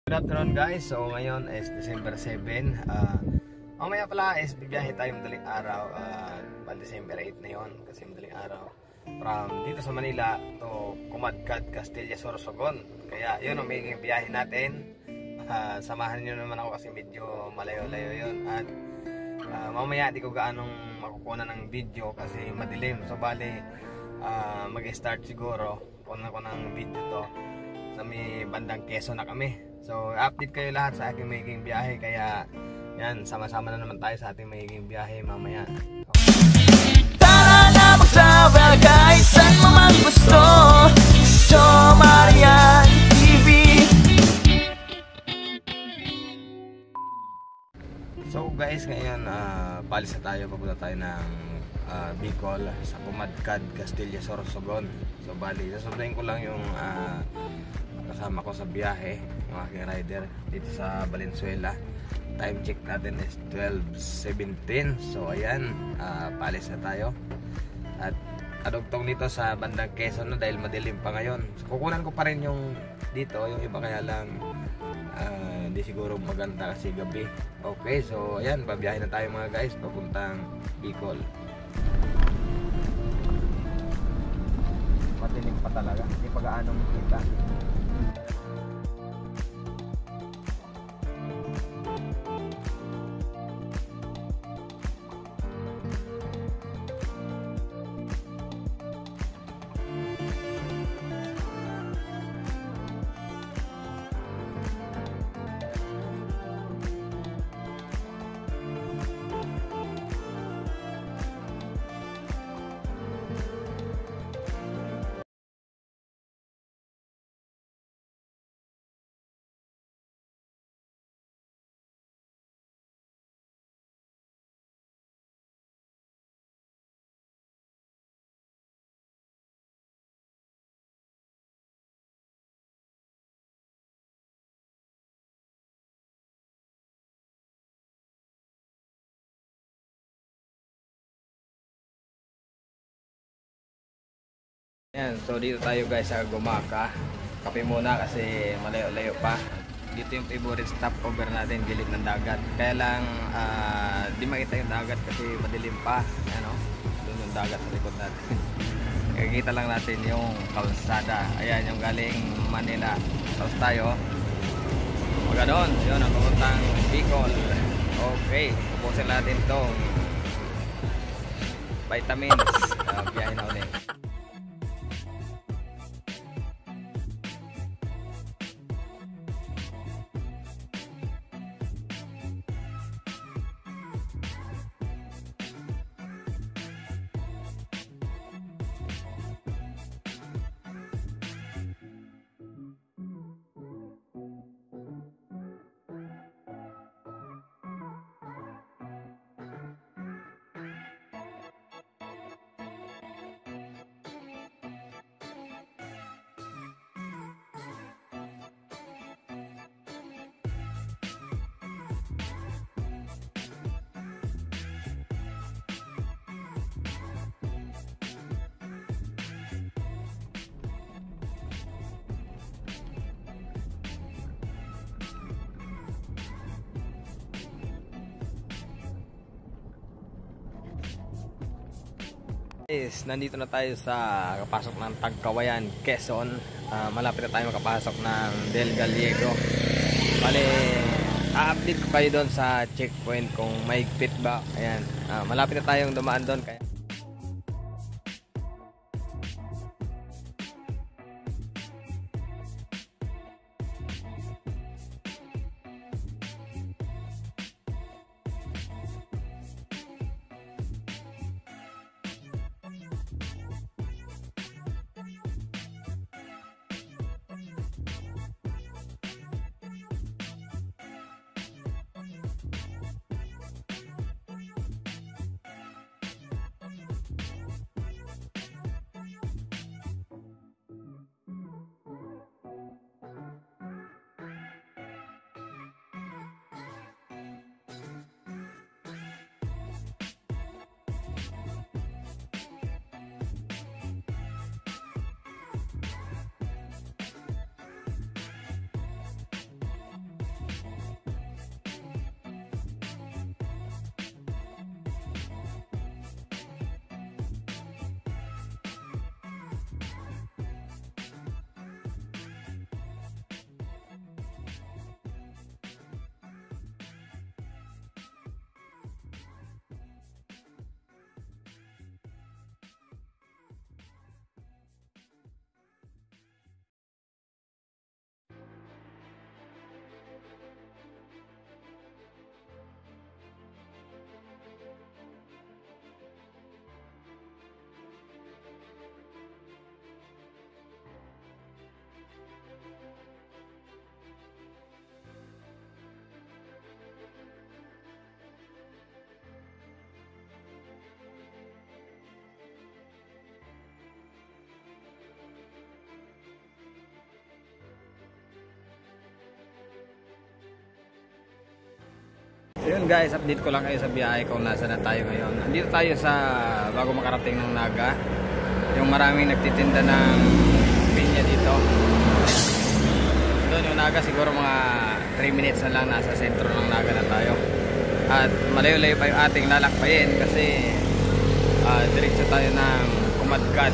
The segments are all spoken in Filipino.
Good afternoon guys, so ngayon is December 7. Mamaya pala is bibiyahe tayo madaling araw, December 8 na yun kasi madaling araw from dito sa Manila to Kumadkad, Castilla, Sorsogon. Kaya yun ang magiging biyahe natin. Samahan nyo naman ako kasi medyo malayo-layo yun. At mamaya di ko gaanong makukuha ng video kasi madilim. So bali mag-start siguro kunan ko ng video to sa may bandang Quezon na kami. So update kayo lahat sa aking magiging biyahe. Kaya yan, sama-sama na naman tayo sa ating magiging biyahe mamaya. Tara na mag-travel guys, saan mo man gusto. Jo Marian TV. So guys, ngayon palis na tayo, papunta tayo ng Bicol sa Kumadkad, Castilla, Sorsogon. So bali, sasabihin ko lang yung kasama ko sa biyahe, yung aking rider dito sa Valenzuela. Time check natin is 12:17. So ayan, palis na tayo. At adugtong nito sa bandang Quezon na dahil madilim pa ngayon. So, kukunan ko pa rin yung dito, yung iba kaya lang hindi siguro maganda kasi gabi. Okay, so ayan, babiyahe na tayo mga guys papuntang Bicol. Madilim pa talaga, hindi pa gaano makita. Yan, so dito tayo guys sa Gumaka. Kape muna kasi malayo-layo pa. Dito yung favorite stopover natin, gilid ng dagat. Kaya lang di makita yung dagat kasi madilim pa. Ano? Doon yung dagat sa likod natin. Kikita lang natin yung kalsada. Ayan yung galing Manila. Tapos tayo mga doon, yun ang papuntang Bicol. Okay, ubusin natin tong vitamins. Biyahe na ulit. Nandito na tayo sa kapasok ng Tagkawayan, Quezon. Malapit na tayo makapasok ng Del Gallego. Bale, a-update ko kayo doon sa checkpoint kung mahigpit ba. Ayan, malapit na tayong dumaan doon. Kaya Yun guys, update ko lang kayo sa biyahe kung nasa na tayo ngayon. Andito tayo sa bago makarating ng Naga. Yung maraming nagtitinda ng pinya dito. Doon yung Naga, siguro mga 3 minutes na lang nasa sentro ng Naga na tayo. At malayo-layo pa yung ating lalakbayin kasi diretso tayo ng Kumadkad.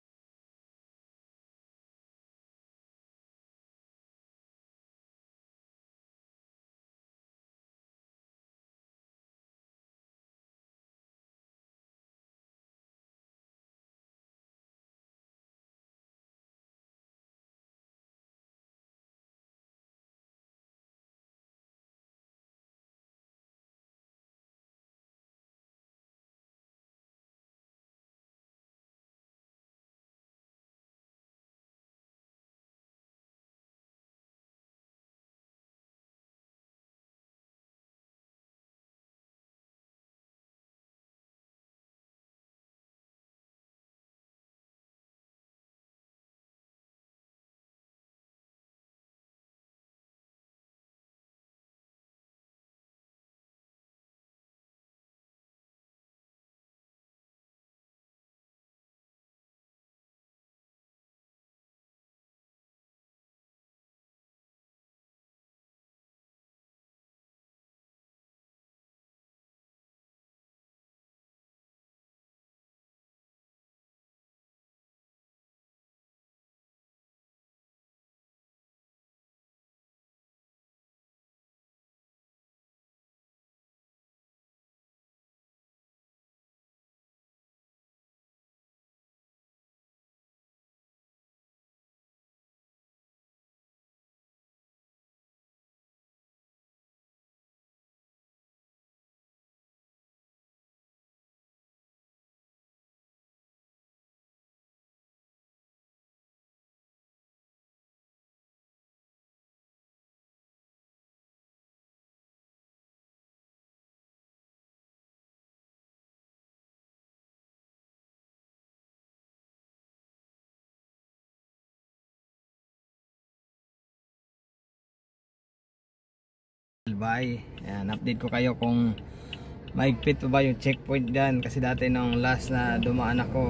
Bye. Ayan, update ko kayo kung maigpit pa ba yung checkpoint dyan kasi dati nung last na dumaan ako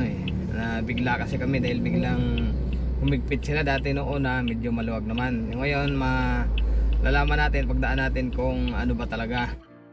na bigla kasi kami dahil biglang humigpit sila. Dati noong una medyo maluwag naman. Ngayon malalaman natin pagdaan natin kung ano ba talaga.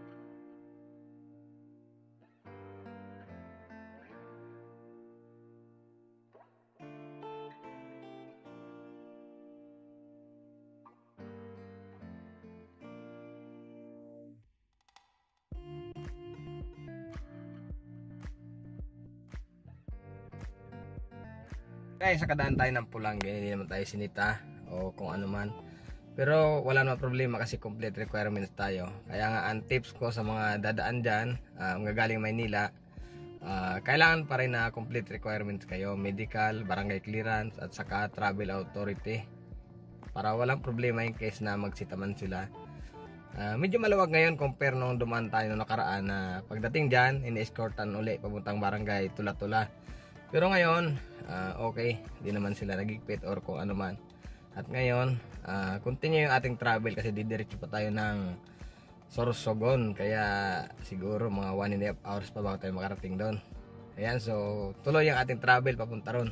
Guys, sakadaan tayo ng Pulang, hindi naman tayo sinita o kung ano man. Pero wala naman problema kasi complete requirements tayo. Kaya nga ang tips ko sa mga dadaan dyan, magagaling Maynila, kailangan pa rin na complete requirements kayo. Medical, barangay clearance at saka travel authority. Para walang problema in case na magsitaman sila. Medyo maluwag ngayon compare nung dumaan tayo nung nakaraan na pagdating dyan, ini-escortan uli papuntang barangay Tula-Tula. Pero ngayon, okay, di naman sila nagigpit or kung ano man. At ngayon, continue yung ating travel kasi didiretso pa tayo ng Sorsogon. Kaya siguro mga 1.5 hours pa bago tayo makarating doon. Ayan, so tuloy yung ating travel papunta ron.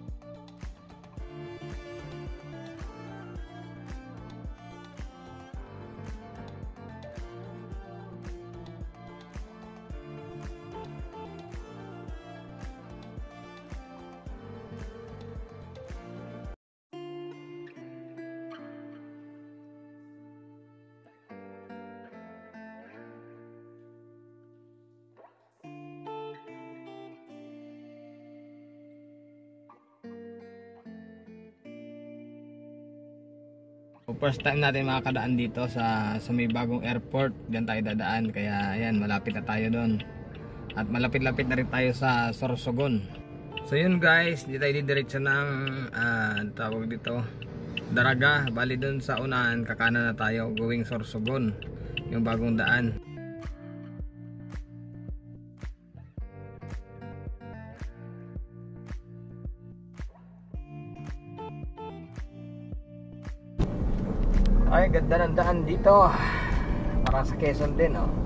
First time natin makakadaan dito sa may bagong airport. Diyan tayo dadaan. Kaya ayan, malapit na tayo doon. At malapit-lapit na rin tayo sa Sorsogon. So yun guys, di tayo didiretso ng tawag dito Daraga. Bali doon sa unahan, kakanan na tayo going Sorsogon, yung bagong daan. Ay, ganda ng daan dito. Parang sa Quezon din, oh.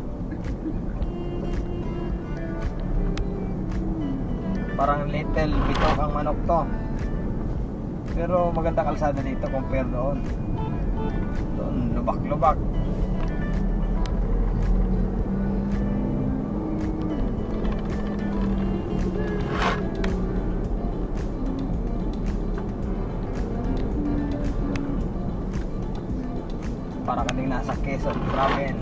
Parang Little Bitok ang manok to. Pero maganda kalsada dito compare doon. Doon lubak-lubak. Para kaming nasa Quezon Province.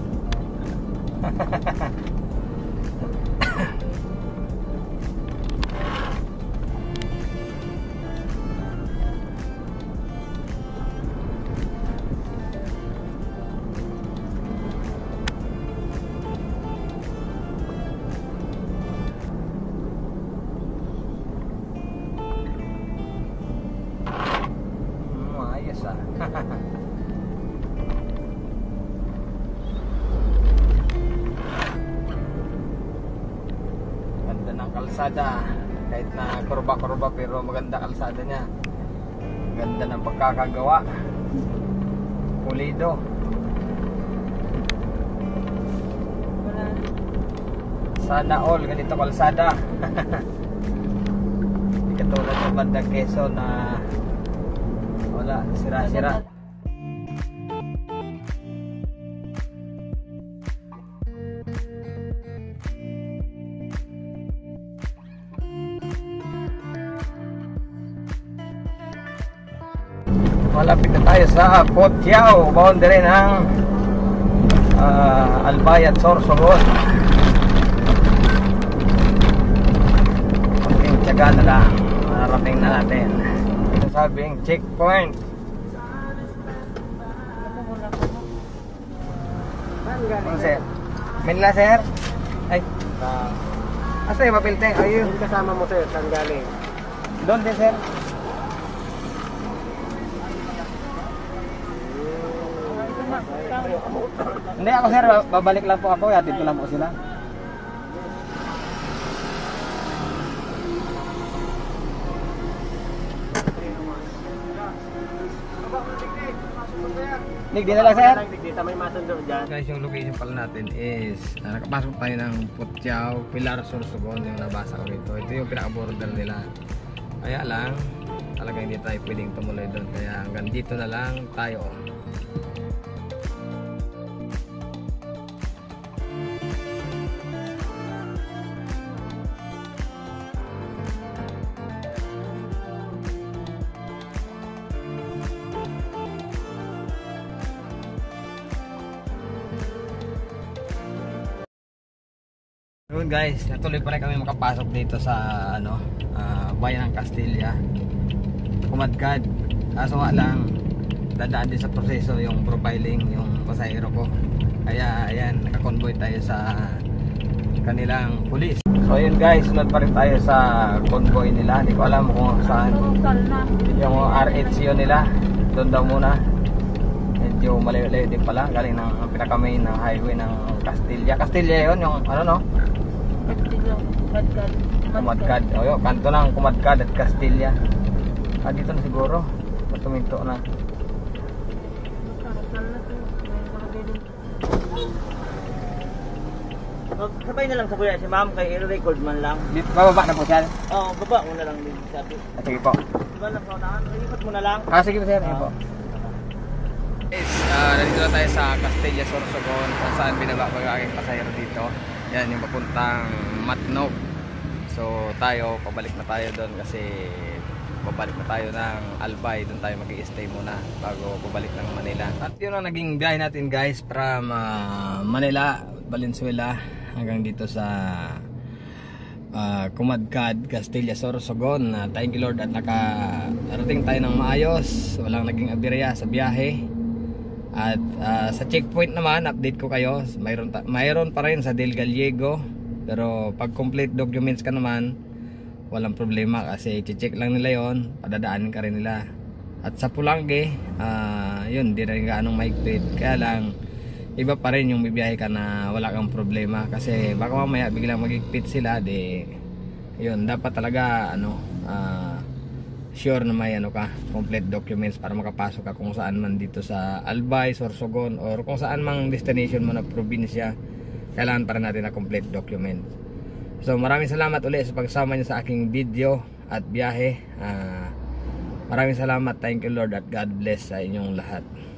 Ayos ah. Ganda ng kalsada. Kahit na kurba-kurba pero maganda kalsada niya. Ganda ng pagkakagawa. Pulido. Sana all ganito kalsada. Hindi katulad ng bandang Quezon na wala, sira-sira. Malapit na tayo sa Potiao, boundary ng Albay at Sorsogon. Kunting tiyaga na lang, mararating na natin. Ito sabing checkpoint. Ano sir? Manila sir? Ay, asa yung mapilte? Ayun. Kasama mo sir, saan galing? Doon din sir. Hindi ako sir, babalik lang po ako, yatid ko lang po sila. Nigdi na lang sir. Dito may masundo dyan. Guys, yung location pala natin is nakapasok tayo ng Potiao, Pilar, Sorsogon, yung nabasa ko rito. Ito yung pinaka-border nila. Kaya lang, talaga hindi tayo pwedeng tumuloy doon. Kaya hanggang dito na lang tayo. Yun guys, natuloy pa rin kami makapasok dito sa bayan ng Castilla, Kumadkad. Kaso nga lang, dadaan din sa proseso yung profiling yung pasahero ko. Kaya ayan, nakakonvoy tayo sa kanilang pulis. So yun guys, sunod pa rin tayo sa convoy nila. Hindi ko alam kung saan yung RHCO nila. Doon daw muna. Medyo malayo-layo din pala, galing ng pinaka-main ng highway ng Castilla. Castilla yun, yung ano no? Kumadkad. O yun, kanto ng Kumadkad at Castilla. Dito na siguro. Patuminto na. Sabay na lang sa kuya si ma'am, kay i-record man lang. Bababa na po siya. Oo, baba mo na lang din sabi. Sige po. Diba lang sa unahan, ikot mo na lang. Sige po sir, sige po. Guys, nandito na tayo sa Castilla, Sorsogon, kung saan binaba ko yung aking pasahero dito. Yan yung papuntang Matnog. So tayo, pabalik na tayo doon kasi babalik na tayo ng Albay. Doon tayo mag-i-stay muna bago pabalik ng Manila. At yun ang naging biyahe natin guys, from Manila, Valenzuela hanggang dito sa Kumadkad, Castilla, Sorsogon. Thank you Lord at nakarating tayo ng maayos. Walang naging aberya sa biyahe. At sa checkpoint naman, update ko kayo, mayroon pa rin sa Del Gallego. Pero pag complete documents ka naman, walang problema kasi i-check lang nila yon, padadaanin ka rin nila. At sa Pulange, yun, di rin gaanong mahigpit. Kaya lang, iba pa rin yung bibiyahe ka na wala kang problema. Kasi baka mamaya biglang magigpit sila, yun, dapat talaga sure na may ano ka, complete documents para makapasok ka kung saan man dito sa Albay, Sorsogon, or kung saan mang destination mo na probinsya. Kailangan para natin na complete documents. So maraming salamat ulit sa pagsama niyo sa aking video at biyahe. Maraming salamat. Thank you Lord at God bless sa inyong lahat.